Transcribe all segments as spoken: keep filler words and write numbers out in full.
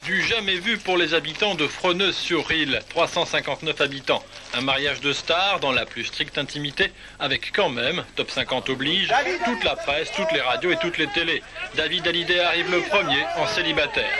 Du jamais vu pour les habitants de Fresneuse-sur-Risle, trois cent cinquante-neuf habitants. Un mariage de stars dans la plus stricte intimité, avec quand même, top cinquante oblige, toute la presse, toutes les radios et toutes les télés. David Hallyday arrive le premier en célibataire.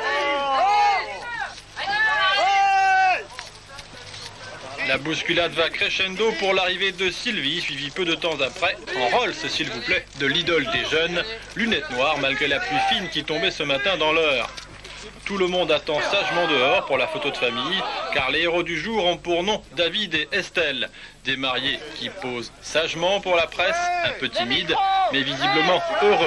La bousculade va crescendo pour l'arrivée de Sylvie, suivie peu de temps après, en Rolls s'il vous plaît, de l'idole des jeunes, lunettes noires malgré la pluie fine qui tombait ce matin dans l'heure. Tout le monde attend sagement dehors pour la photo de famille, car les héros du jour ont pour nom David et Estelle. Des mariés qui posent sagement pour la presse, un peu timides, mais visiblement heureux.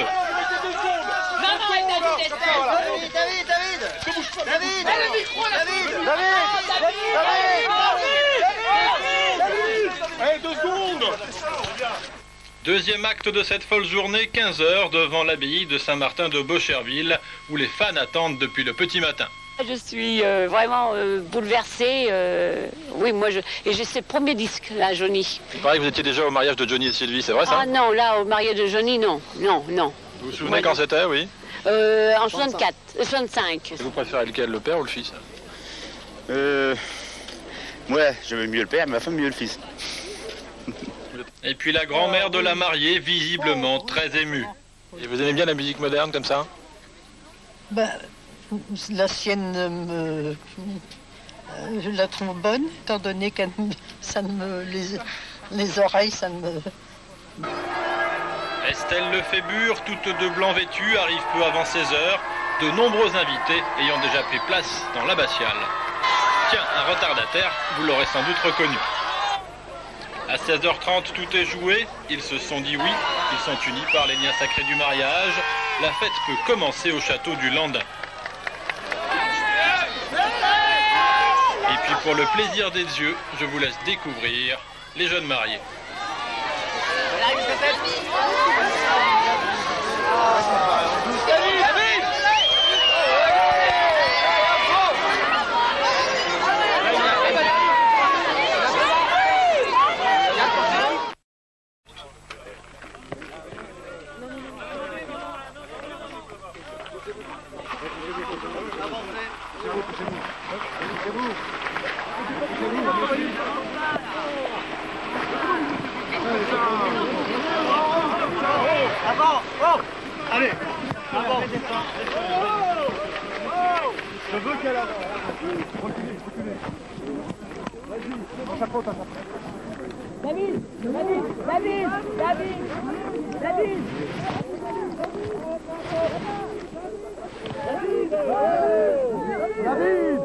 David, David, David, David, David, David, Allez, deux secondes. Deuxième acte de cette folle journée, quinze heures, devant l'abbaye de Saint-Martin de Beaucherville, où les fans attendent depuis le petit matin. Je suis euh, vraiment euh, bouleversée. Euh, oui, moi, je, et j'ai ce premier disque, là, Johnny. Il paraît que vous étiez déjà au mariage de Johnny et Sylvie, c'est vrai ça? Ah non, là, au mariage de Johnny, non, non, non. Vous vous souvenez quand c'était, oui? euh, En soixante-quatre, soixante-cinq. Vous préférez lequel, le père ou le fils? Euh... Ouais, j'aimais mieux le père, mais ma femme mieux le fils. Et puis la grand-mère de la mariée, visiblement très émue. Et vous aimez bien la musique moderne comme ça? Ben, la sienne, me, je la trouve bonne, étant donné que ça ne me, les, les oreilles, ça ne me... Estelle Lefébure, toute de blanc vêtue, arrive peu avant seize heures, de nombreux invités ayant déjà pris place dans l'abbatiale. Tiens, un retardataire, vous l'aurez sans doute reconnu. À seize heures trente, tout est joué. Ils se sont dit oui. Ils sont unis par les liens sacrés du mariage. La fête peut commencer au château du Landin. Et puis pour le plaisir des yeux, je vous laisse découvrir les jeunes mariés. Avant, oh, allez, avant. Je veux qu'elle avance. Reculez, reculez. Vas-y, on s'approche, on s'approche. David, David, David, David, David. David, David.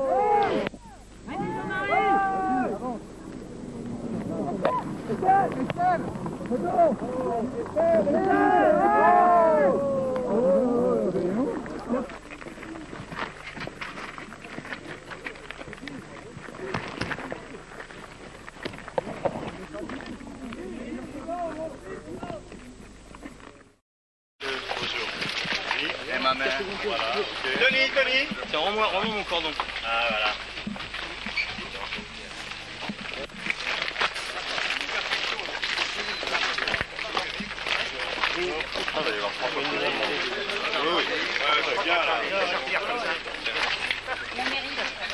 Et ma mère, voilà. Denis, Denis. Tiens, rends-moi rends-moi mon cordon. Ah, voilà. Ah, vous allez voir François. Oui, oui. Ouais, bien, là. La mairie.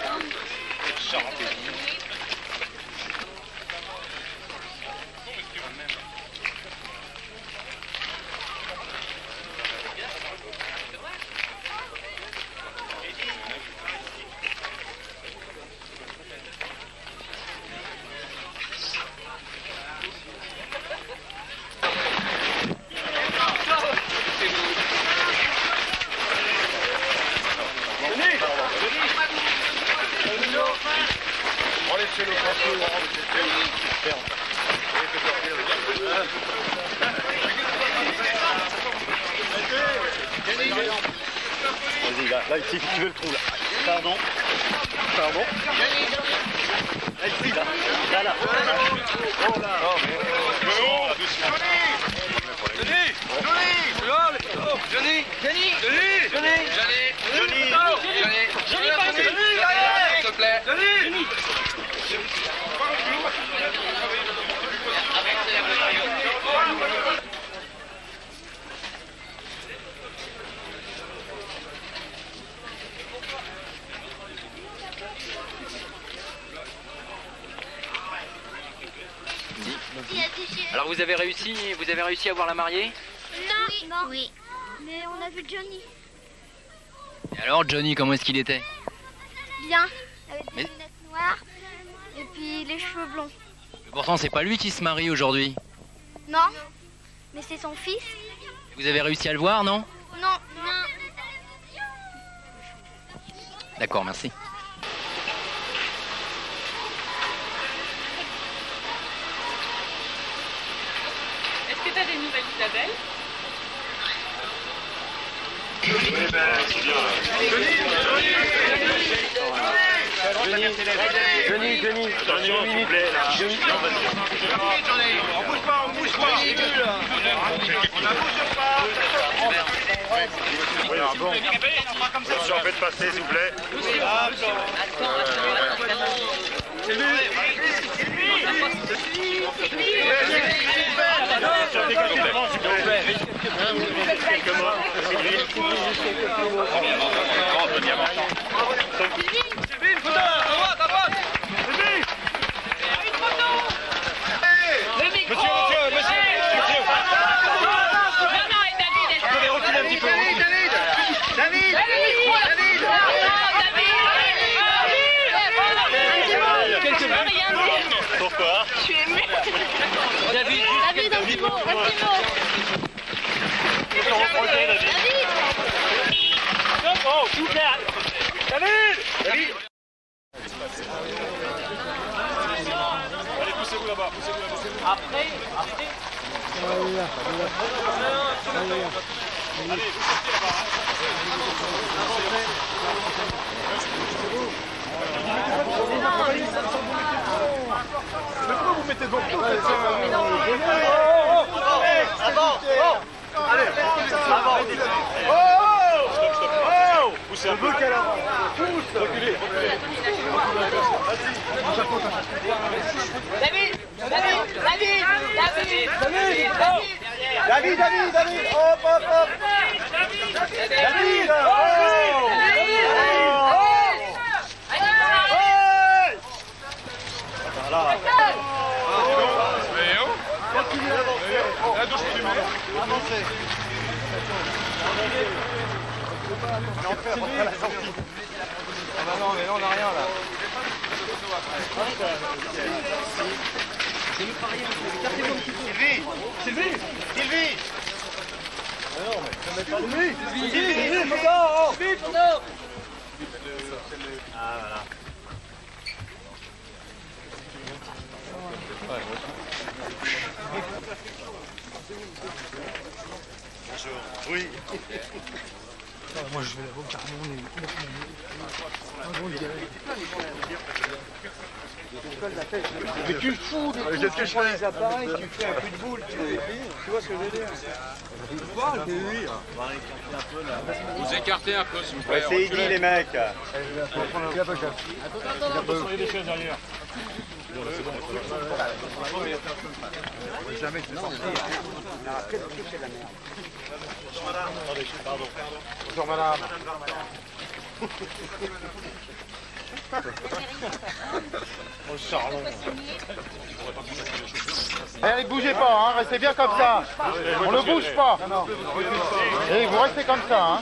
Vas-y, là, là, ici, si tu veux le trou, là. Pardon. Pardon. Là, ici, là. Là, là. Oh, là. Oh, mais... Oh, doucement. Johnny, Johnny, Johnny, Johnny, Johnny, Johnny, Johnny, Johnny, Johnny, s'il te plaît, Johnny. Alors vous avez réussi, vous avez réussi à voir la mariée? Non, non. Oui. Mais on a vu Johnny. Et alors Johnny, comment est-ce qu'il était? Bien, avec des Mais... lunettes noires et puis les cheveux blonds. Mais pourtant c'est pas lui qui se marie aujourd'hui. Non, mais c'est son fils. Vous avez réussi à le voir, non? Non, non. D'accord, merci. Est-ce que tu as des nouvelles d'Isabelle? Oui, ben, c'est bien. Johnny, Johnny, Johnny, Johnny, s'il vous plaît, là. Johnny, non, vas-y. on bouge pas, on bouge pas. On ne bouge pas. Oui, bon. Attention, faites passer, s'il vous plaît. Pourquoi? Je suis émue. David, David, un petit mot, un petit mot. David. Oh, super. David. David. Allez, poussez-vous là-bas, poussez-vous là-bas. Après, après. Allez, poussez là-bas. Mais pourquoi vous mettez devant tout? Avant, allez, avant. Stop, stop. Oh, poussez un peu. Qu'elle avance. Pousse. Reculez, reculez. David, David, David, David, David, David, David, David, hop, hop, hop. David, oh. Voilà. La douche, tu m'en Avancez. On est en fait après la sortie. Ah bah non, mais là on n'a rien là. Sylvie, Sylvie, Sylvie. Ah non, mais ça met pas de lui. Sylvie, Sylvie, photo. Sylvie, photo. Ah voilà. Bonjour. Oui. Moi je vais la voir carrément. Mais tu fous des coups, tu prends les appareils, tu fais un coup de boule, tu, tu vois ce que je veux dire? Vous écartez un peu, s'il vous plaît. C'est Eddy, les mecs. Il y a des choses derrière. Jamais tu sens. Bonjour madame. Attendez, pardon. Bonjour madame. Oh Charlon. Allez, bougez pas, hein, restez bien comme ça. On ne bouge pas. Et vous restez comme ça. Hein.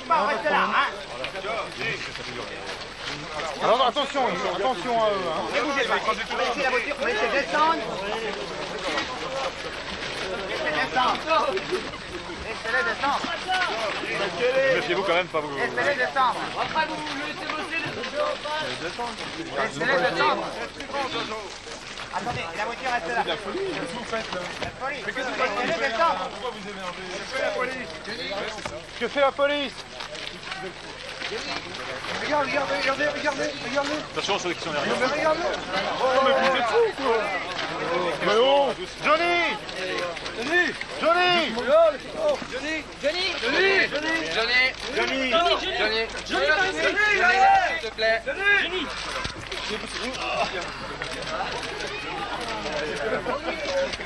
Alors attention, attention à eux. Hein. Bougez pas. Laissez la voiture, laissez descendre. Laissez descendre. Laissez-les descendre. Méfiez-vous quand même, pas vous. Laissez-les descendre. Après, vous laissez bosser les Laissez-les descendre. Attendez, la voiture reste là. C'est la folie, qu'est-ce que vous faites là? La police. Laissez-les descendre. Pourquoi vous énervez? Que fait la police? Que fait la police? Regarde, regardez, regardez, regardez, regardez. Attention sur ceux qui sont derrière. Mais regardez. Oh mais vous êtes fous quoi. Mais oh, Johnny. Johnny. Johnny. Johnny, Johnny, Johnny, Johnny, Johnny. Johnny, Johnny, Johnny, derrière, s'il te plaît. Johnny.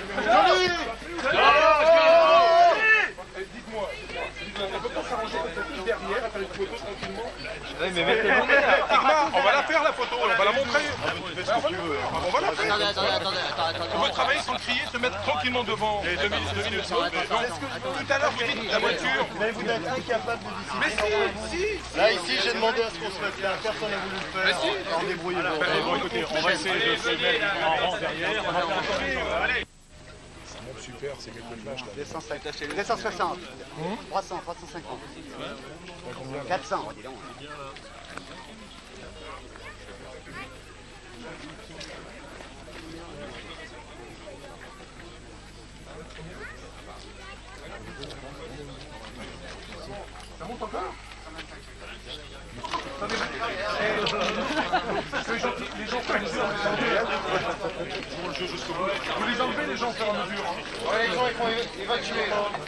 Johnny. Dites-moi, on ne peut pas s'arranger. juste derrière, à faire une photo tranquillement. Oui, mais mettez-vous derrière. Igmar, on va la faire la photo, on va la montrer. On va la faire. Attendez, attendez, attendez, attendez. On veut travailler sans crier, se mettre tranquillement devant. Et deux minutes, deux minutes. Tout à l'heure, vous dites la voiture. Mais vous êtes incapable de décider. Mais si, si. Là, ici, j'ai demandé à ce qu'on se mette là. Personne n'a voulu le faire. Mais si. Alors, débrouillez-vous. Bon, écoutez, on va essayer de se mettre en rang derrière. On va faire allez. Ça monte super, c'est quelques flashs là. deux cent soixante. trois cents, trois cent cinquante. quatre cents, dis donc. Ça monte encore? Les gens font le jeu jusqu'au bout. Vous les enlevez les gens au fur et à mesure. Ouais, les gens ils font évacuer.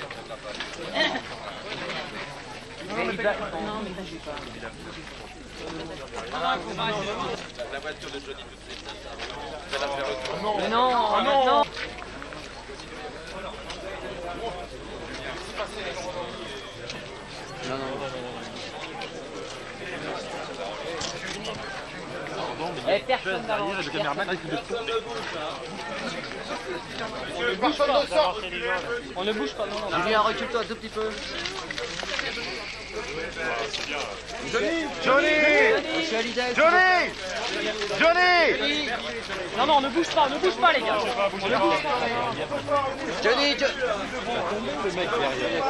La voiture de Johnny tout de suite. Mais non, Ah non, non. Eh, personne n'a le caméraman avec le Personne ne sort. On ne bouge pas, non, non. Julien, recule-toi un tout petit peu. Johnny, Johnny, Johnny, Johnny. Non, non, on ne bouge pas, on ne bouge pas, les gars. On ne bouge pas. Johnny, Johnny. le mec derrière.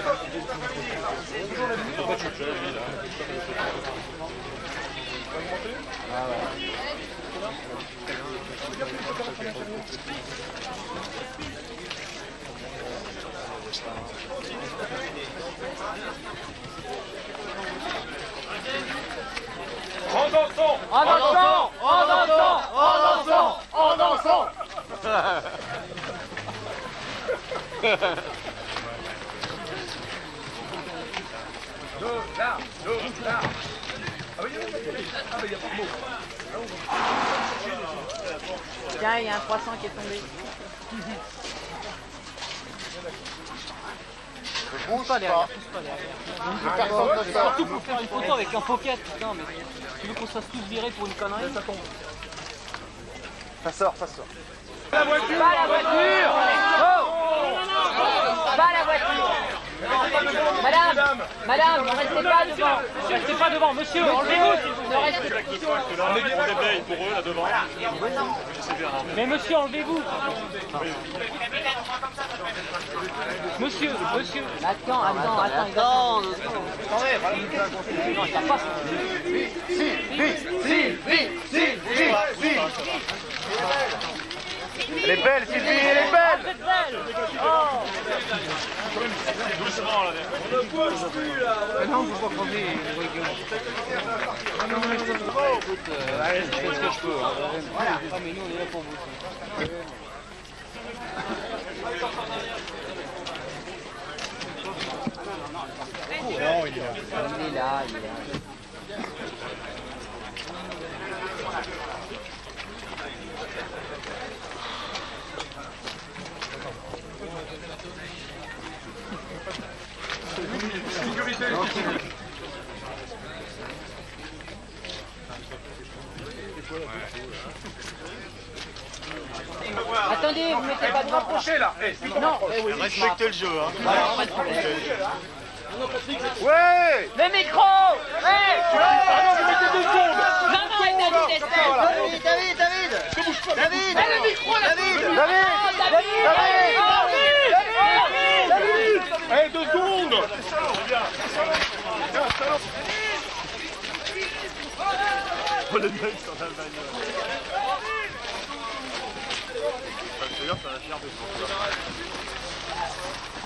En dansant, En dansant, en dansant, en dansant, en dansant. là, là. Ah oui, ah bah il n'y a pas de mots. Tiens, il y a un poisson qui est tombé. Bouge pas. Surtout pour faire une photo avec un pocket, putain, mais tu veux qu'on se fasse tous virer pour une connerie? Ça tombe. Ça sort, ça sort. La voiture. Pas la voiture. Oh, pas la voiture. Madame, madame, ne restez pas devant. Ne restez pas devant, monsieur, enlevez-vous s'il vous plaît. Ne restez pas. On déblaye pour eux là devant. Mais monsieur, enlevez-vous. Monsieur, monsieur. Attends, attends, attends, attends. Attendez, voilà. Non, il va pas. Si, si, si, si, si, si. Elle est belle, Sylvie, elle est belle. Doucement là. On ne bouge plus là. Non, on ne peut pas crever, non, mais je peux pas, écoute, euh, allez, je fais ce que je peux. Hein. Voilà. Ah, mais nous, on est là pour vous. Non, il est là. Il est là, il est là. Sécurité. Attendez, vous mettez pas de Rapprochez là. Non, Respectez le jeu, hein. voilà, on reste pas. Ouais. Le micro. Hey, Ah non, vous mettez deux secondes. non, non, arrête de vitesse. David, David, David. David. Eh, le micro, là. David. Oh, David. David. David. Allez, deux secondes. Oh les mecs sont en Allemagne. Ça veut dire que ça va faire des